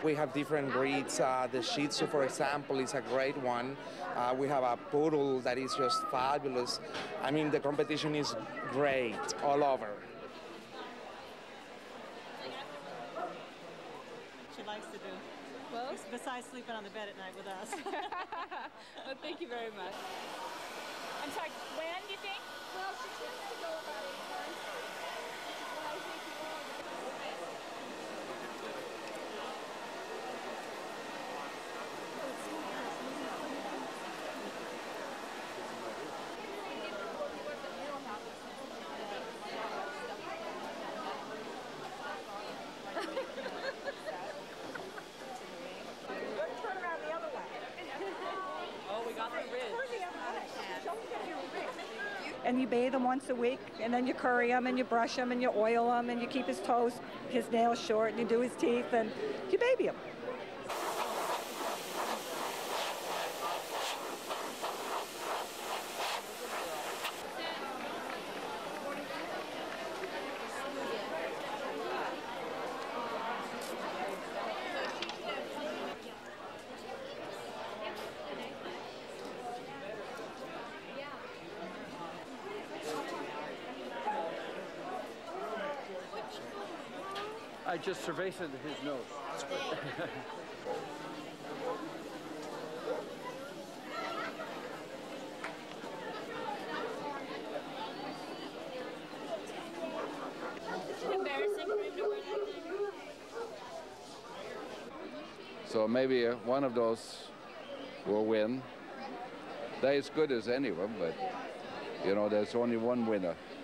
We have different breeds. The Shih Tzu, for example, is a great one. We have a poodle that is just fabulous. I mean, the competition is great all over. She likes to do. Well, besides sleeping on the bed at night with us. Well, thank you very much. I'm sorry, when do you think? Well, she tends to go about 8 months. Well, I think turn around the other way. Oh, we got the ridge. And you bathe him once a week, and then you curry him, and you brush him, and you oil him, and you keep his toes, his nails short, and you do his teeth, and you baby him. I just surveyed his nose. Embarrassing for him to wear that thing. So maybe one of those will win. They're as good as any of them, but you know, there's only one winner.